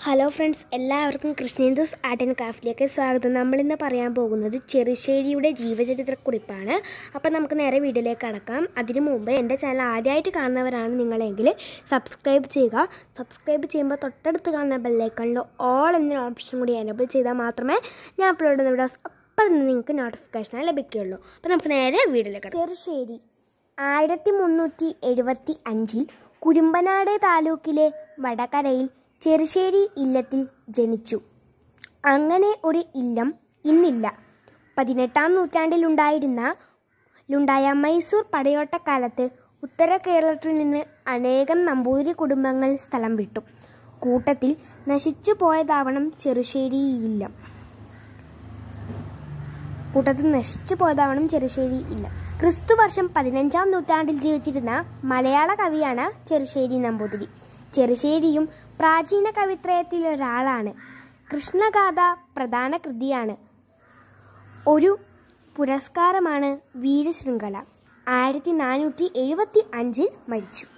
Hello friends, എല്ലാവർക്കും കൃഷ്ണേന്ദുസ് art and ക്രാഫ്റ്റിലേക്ക് സ്വാഗതം. നമ്മളിന്ന് പറയാൻ പോകുന്നത് ചെറുശ്ശേരിയുടെ ജീവചരിത്രക്കുറിപ്പാണ്. അപ്പോൾ നമുക്ക് നേരെ വീഡിയോയിലേക്ക് കടക്കാം. അതിനു മുമ്പ് എൻ്റെ ചാനൽ ആദ്യമായിട്ട് കാണുന്നവരാണ് നിങ്ങളെങ്കിൽ സബ്സ്ക്രൈബ് ചെയ്യുക. സബ്സ്ക്രൈബ് ചെയ്യുമ്പോൾ തൊട്ടടുത്ത് കാണുന്ന ബെല്ലൈക്കണിൽ ഓൾ എന്നൊരു ഓപ്ഷൻ കൂടി എനേബിൾ ചെയ്താൽ മാത്രമേ ഞാൻ അപ്ലോഡ് ചെയ്യുന്ന വീഡിയോസ് അപ്പം തന്നെ നിങ്ങൾക്ക് നോട്ടിഫിക്കേഷനായി ലഭിക്കുകയുള്ളൂ. അപ്പോൾ നമുക്ക് നേരെ വീഡിയോയിലേക്ക് കടക്കാം. ചെറുശ്ശേരി 1375 കുരുമ്പനാട് താലൂക്കിലെ വടകരയിൽ ചെറുശ്ശേരി ഇല്ലത്തിൽ ജനിച്ചു. അങ്ങനെ ഒരു ഇല്ലം ഇന്നില്ല. 18-ാം നൂറ്റാണ്ടിലുണ്ടായ മൈസൂർ പടയോട്ടക്കാലത്ത് ഉത്തര കേരളത്തിൽ നിന്ന് അനേകം നമ്പൂതിരി കുടുംബങ്ങൾ സ്ഥലം വിട്ടു. കൂട്ടത്തിൽ നശിച്ചു പോയതാവണം ചെറുശ്ശേരി ഇല്ലം. ക്രിസ്തുവർഷം 15-ാം നൂറ്റാണ്ടിൽ ജീവിച്ചിരുന്ന മലയാള കവിയാണ് ചെറുശ്ശേരി നമ്പൂതിരി. ചെറുശ്ശേരിയും പ്രാചീന കവിത്രയത്തിലൊരാളാണ്. കൃഷ്ണഗാഥ പ്രധാന കൃതിയാണ്. ഒരു പുരസ്കാരമാണ് വീരശൃംഖല. 1475 മരിച്ചു.